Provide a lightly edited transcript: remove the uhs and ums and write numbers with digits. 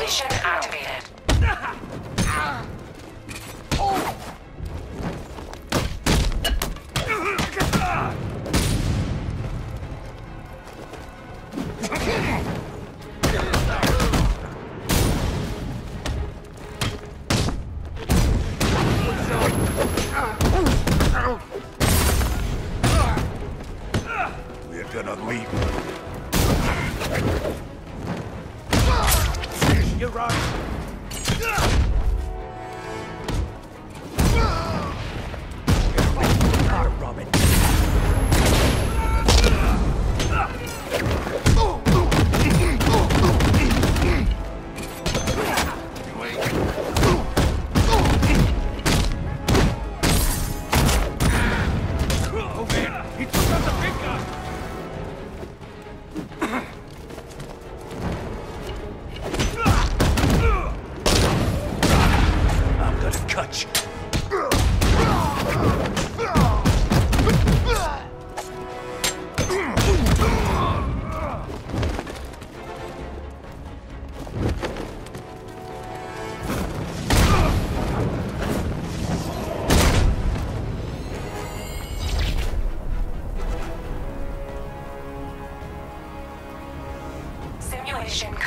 Simulation activated. We're gonna leave. You're right. Robin. Oh man, he took out the big guy. I'm gonna cut you. Simulation